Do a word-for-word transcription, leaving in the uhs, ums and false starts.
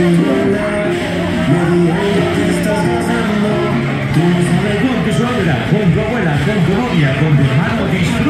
Con tu suegra, con tu abuela, con tu novia, con tu hermano, disfruta.